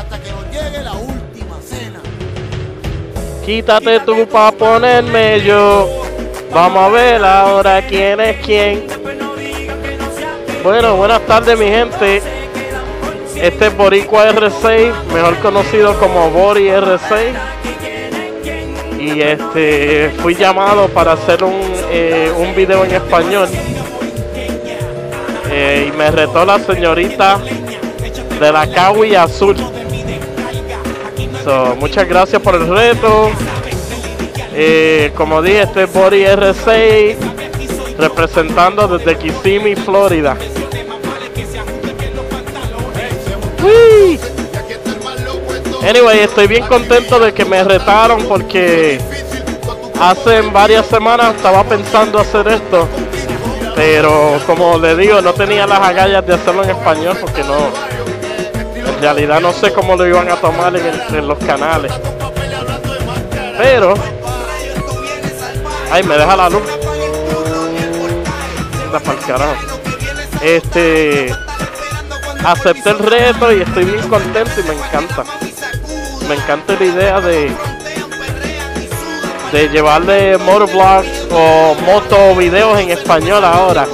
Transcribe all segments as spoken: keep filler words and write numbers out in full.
hasta que nos llegue la última cena. Quítate tú pa' ponerme yo. Vamos a ver ahora quién es quién. Bueno, buenas tardes mi gente. Este es Boricua R seis, mejor conocido como Bori R seis. Y este fui llamado para hacer un, eh, un video en español. Eh, y me retó la señorita de la Kawi Azul. So, muchas gracias por el reto. Eh, como dije, este es Bori R seis, representando desde Kissimmee, Florida. Uy. Anyway, estoy bien contento de que me retaron porque hace varias semanas estaba pensando hacer esto, pero como le digo, no tenía las agallas de hacerlo en español porque no, en realidad no sé cómo lo iban a tomar en, el, en los canales. Pero, ay, me deja la luz. Anda pa'l carajo. Este, acepté el reto y estoy bien contento y me encanta. Me encanta la idea de de llevarle motovlogs o moto videos en español ahora.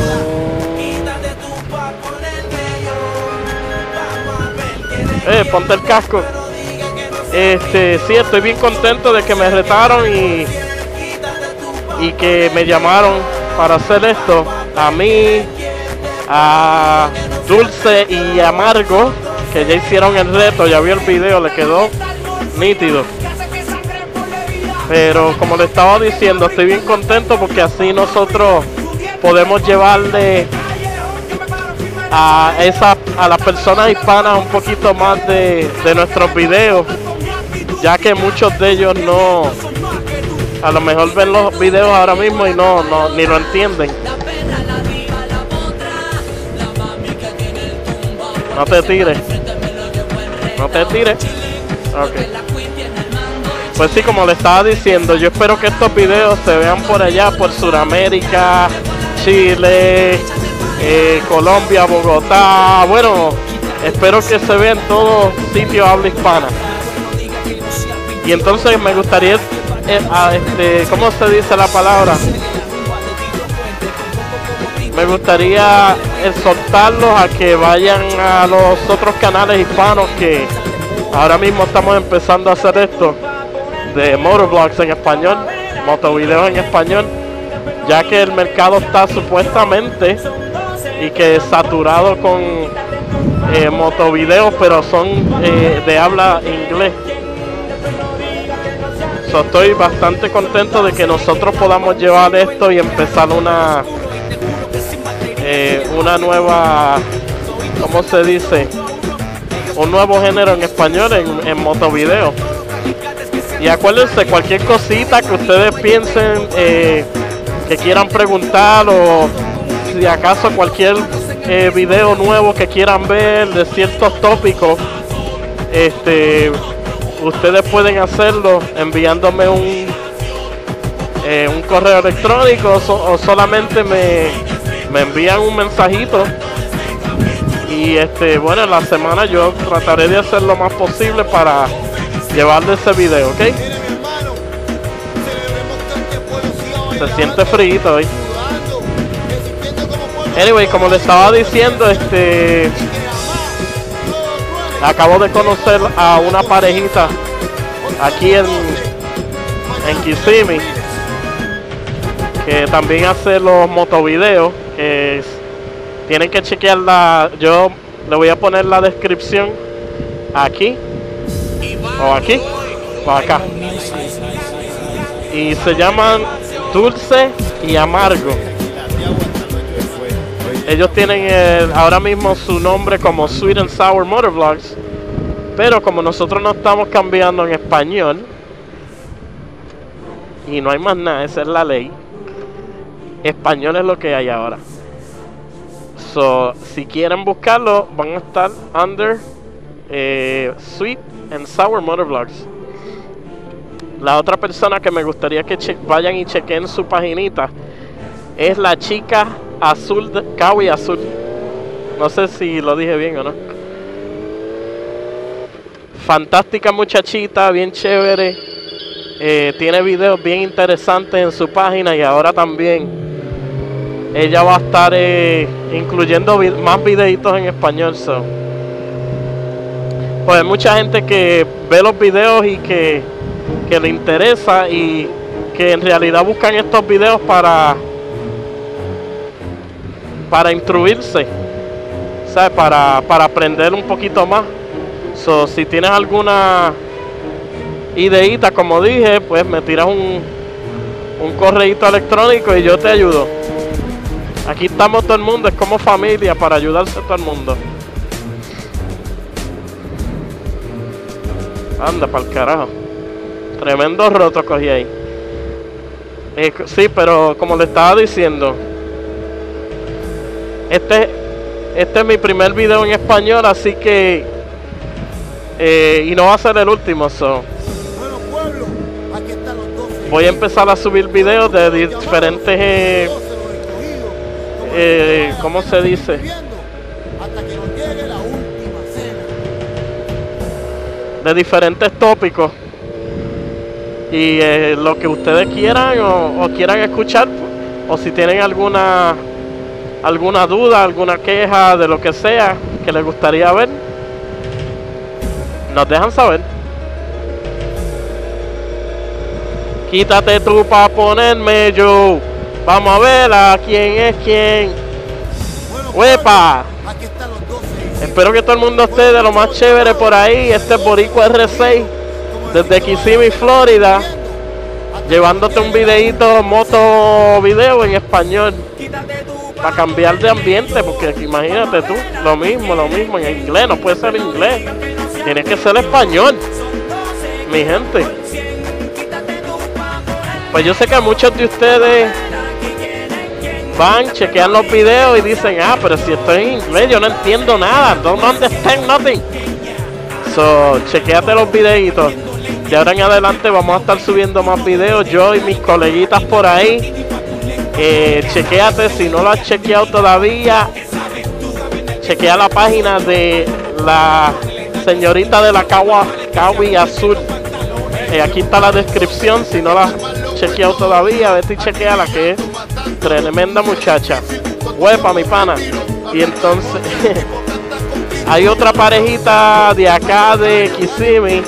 Eh, ponte el casco. Este, sí, estoy bien contento de que me retaron y y que me llamaron para hacer esto. A mí, a Dulce y Amargo, que ya hicieron el reto, ya vio el video, le quedó nítido. Pero como le estaba diciendo, estoy bien contento porque así nosotros podemos llevarle a esa, a las personas hispanas un poquito más de, de nuestros videos, ya que muchos de ellos no, a lo mejor ven los videos ahora mismo y no, no ni lo entienden. No te tires. No te tires. Ok. Pues sí, como le estaba diciendo, yo espero que estos videos se vean por allá, por Sudamérica, Chile, eh, Colombia, Bogotá. Bueno, espero que se vean en todos sitios habla hispana. Y entonces me gustaría, eh, a este, ¿cómo se dice la palabra? Me gustaría exhortarlos a que vayan a los otros canales hispanos que ahora mismo estamos empezando a hacer esto de motovlogs en español, motovideos en español, ya que el mercado está supuestamente y que saturado con eh, motovideos, pero son eh, de habla inglés. So, estoy bastante contento de que nosotros podamos llevar esto y empezar una Eh, una nueva, ¿cómo se dice? Un nuevo género en español en, en motovideo. Y acuérdense, cualquier cosita que ustedes piensen, eh, que quieran preguntar, o si acaso cualquier eh, video nuevo que quieran ver de ciertos tópicos, este, ustedes pueden hacerlo enviándome un, eh, un correo electrónico o, so, o solamente me me envían un mensajito y este bueno, en la semana yo trataré de hacer lo más posible para llevarle ese video, ¿ok? Se siente frío hoy. Anyway, como le estaba diciendo, este acabo de conocer a una parejita aquí en en Kissimmee que también hace los motovideos. Eh, tienen que chequearla. Yo le voy a poner la descripción aquí o aquí o acá. Y se llaman Dulce y Amargo. Ellos tienen el, ahora mismo su nombre como Sweet and Sour Motovlogs, pero como nosotros no estamos cambiando en español y no hay más nada, esa es la ley. Español es lo que hay ahora. So, si quieren buscarlo, van a estar under eh, Sweet and Sour Motovlogs. La otra persona que me gustaría que vayan y chequen su paginita es la chica azul, de Kawi Azul. No sé si lo dije bien o no. fantástica muchachita, bien chévere. Eh, tiene videos bien interesantes en su página y ahora también ella va a estar eh, incluyendo vi más videitos en español. So. Pues hay mucha gente que ve los videos y que, que le interesa y que en realidad buscan estos videos para para instruirse, ¿sabes? Para, para aprender un poquito más. So, si tienes alguna ideita, como dije, pues me tiras un, un correíto electrónico y yo te ayudo. Aquí estamos todo el mundo, es como familia para ayudarse todo el mundo. Anda pa'l carajo. Tremendo roto cogí ahí. Eh, sí, pero como le estaba diciendo, este, este es mi primer video en español, así que eh, y no va a ser el último. So. Voy a empezar a subir videos de diferentes eh, eh, ¿cómo se dice? De diferentes tópicos y eh, lo que ustedes quieran o, o quieran escuchar, o si tienen alguna alguna duda, alguna queja de lo que sea que les gustaría ver, nos dejan saber. Quítate tú para ponerme yo. Vamos a ver a quién es quién. ¡Huepa! Espero que todo el mundo esté de lo más chévere por ahí. Este es Boricua R seis desde Kissimmee, Florida, llevándote un videíto, moto video en español para cambiar de ambiente, porque imagínate tú, lo mismo, lo mismo en inglés, no puede ser inglés, tiene que ser español, mi gente. Pues yo sé que muchos de ustedes van, chequean los videos y dicen, ah, pero si estoy en inglés, yo no entiendo nada, don't understand nothing. So, chequeate los videitos. De ahora en adelante vamos a estar subiendo más videos, yo y mis coleguitas por ahí. Eh, chequéate, si no lo has chequeado todavía, chequea la página de la señorita de la Kawi Azul. Eh, aquí está la descripción, si no la has chequeado todavía, vete y chequea la que es tremenda muchacha. Huepa, mi pana. Y entonces hay otra parejita de acá de Kissimmee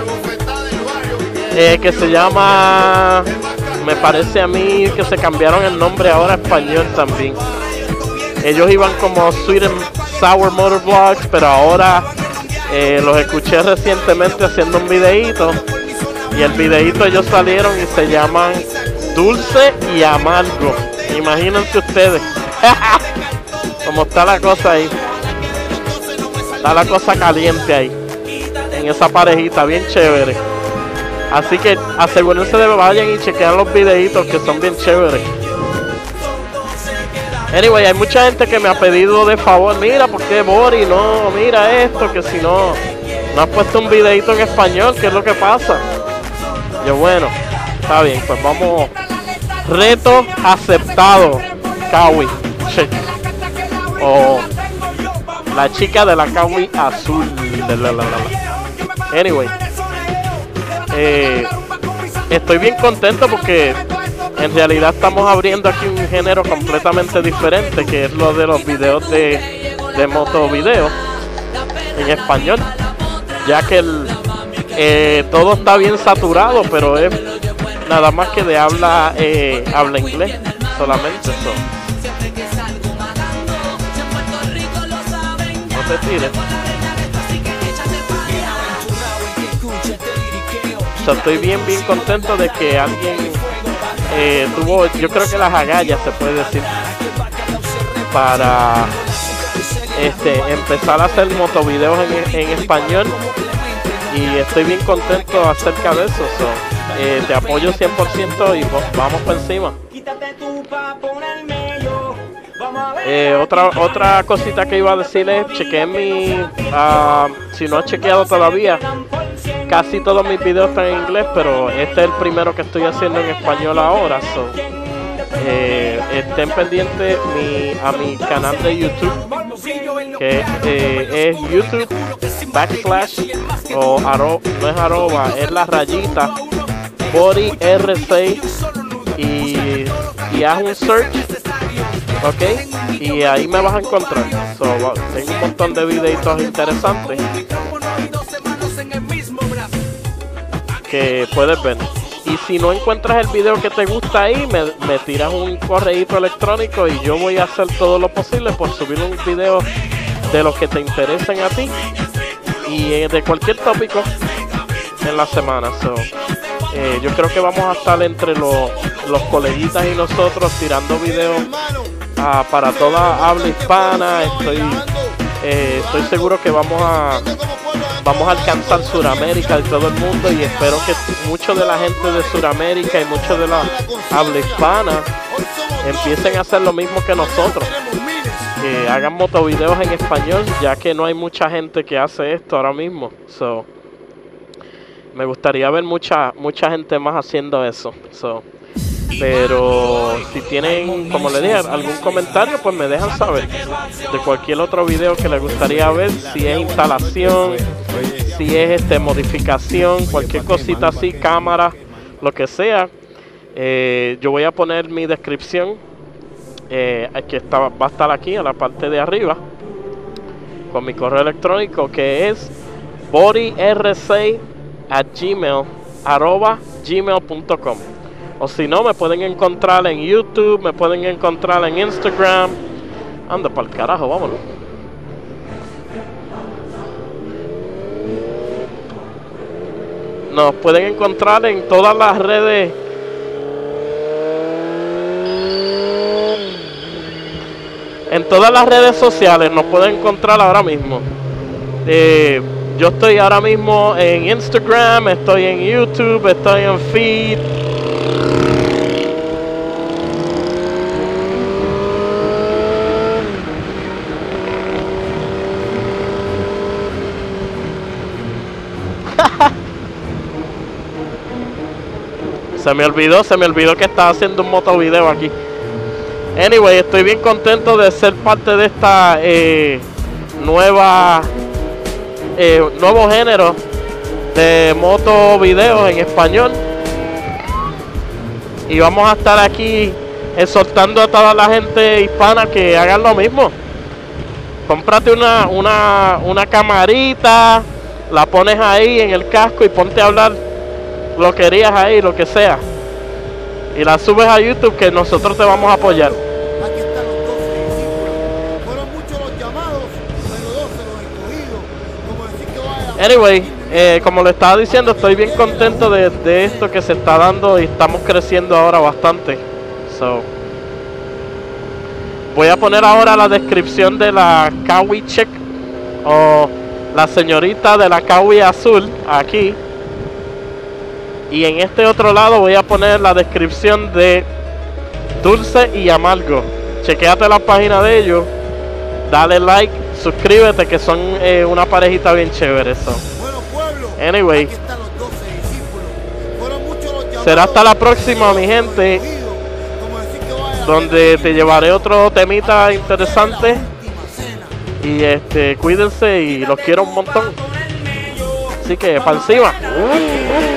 eh, que se llama, me parece a mí que se cambiaron el nombre ahora a español también. Ellos iban como Sweet and Sour Motor Vlogs, pero ahora eh, los escuché recientemente haciendo un videíto. Y el videíto ellos salieron y se llaman Dulce y Amargo. Imagínense ustedes. Como está la cosa ahí. Está la cosa caliente ahí. En esa parejita, bien chévere. Así que asegúrense de que vayan y chequean los videitos que son bien chéveres. Anyway, hay mucha gente que me ha pedido de favor, mira, ¿por qué Bori no? Mira esto, que si no, no has puesto un videito en español, ¿qué es lo que pasa? Yo, bueno, está bien, pues vamos. Reto aceptado, Kawi. O la chica de la Kawi Azul. Anyway, eh, estoy bien contento porque en realidad estamos abriendo aquí un género completamente diferente, que es lo de los videos de, de moto video en español, ya que el, eh, todo está bien saturado, pero es nada más que de habla eh, habla inglés solamente. So. No te tires. So, estoy bien bien contento de que alguien eh, tuvo, yo creo que las agallas se puede decir, para este empezar a hacer motovideos en, en español, y estoy bien contento acerca de eso. So, eh, te apoyo cien por ciento y vamos por encima. Eh, otra otra cosita que iba a decir es, chequeé mi, uh, si no has chequeado todavía, casi todos mis videos están en inglés, pero este es el primero que estoy haciendo en español ahora. So, eh, estén pendientes mi, a mi canal de YouTube, que eh, es YouTube backslash o arro, no es arroba, es la rayita Body R seis y, y haz un search, ok, y ahí me vas a encontrar. So, tengo un montón de videitos interesantes que puedes ver. Y si no encuentras el video que te gusta ahí, me, me tiras un correíto electrónico y yo voy a hacer todo lo posible por subir un video de los que te interesen a ti y eh, de cualquier tópico en la semana. So, eh, yo creo que vamos a estar entre los, los coleguitas y nosotros tirando videos uh, para toda habla hispana. Estoy, eh, estoy seguro que vamos a vamos a alcanzar Sudamérica y todo el mundo, y espero que mucho de la gente de Sudamérica y mucho de la habla hispana empiecen a hacer lo mismo que nosotros, que hagan motovideos en español, ya que no hay mucha gente que hace esto ahora mismo. So, me gustaría ver mucha mucha gente más haciendo eso. So, pero si tienen, como le dije, algún comentario, pues me dejan saber de cualquier otro video que les gustaría ver, si es instalación, si es este modificación, cualquier cosita así, cámara, lo que sea. Eh, yo voy a poner mi descripción, eh, que está, va a estar aquí en la parte de arriba, con mi correo electrónico, que es body r seis at gmail arroba gmail punto com. O si no, me pueden encontrar en YouTube, me pueden encontrar en Instagram. Anda para el carajo, vámonos. Nos pueden encontrar en todas las redes. En todas las redes sociales nos pueden encontrar ahora mismo. Eh, yo estoy ahora mismo en Instagram, estoy en YouTube, estoy en Feed. Se me olvidó, se me olvidó que estaba haciendo un motovideo aquí. Anyway, estoy bien contento de ser parte de esta eh, nueva eh, nuevo género de motovideos en español. Y vamos a estar aquí exhortando a toda la gente hispana que hagan lo mismo. Cómprate una, una, una camarita, la pones ahí en el casco y ponte a hablar lo que querías ahí, lo que sea, y la subes a YouTube, que nosotros te vamos a apoyar. Aquí están los doce discípulos. Fueron muchos los llamados, pero doce los escogidos. Como decir que vaya. Anyway, eh, como le estaba diciendo, estoy bien contento de, de esto que se está dando y estamos creciendo ahora bastante. So, voy a poner ahora la descripción de la Kawi Chick, o la señorita de la Kawi azul, aquí. Y en este otro lado voy a poner la descripción de Dulce y Amargo. Chequéate la página de ellos, dale like, suscríbete, que son eh, una parejita bien chévere. So. Bueno, pueblo, Anyway, aquí están los doce discípulos. Fueron muchos los llamados, será hasta la próxima, mi gente, como decir que vaya, donde te llevaré otro temita interesante. Y este, cuídense y los quiero un montón. Así que, para encima.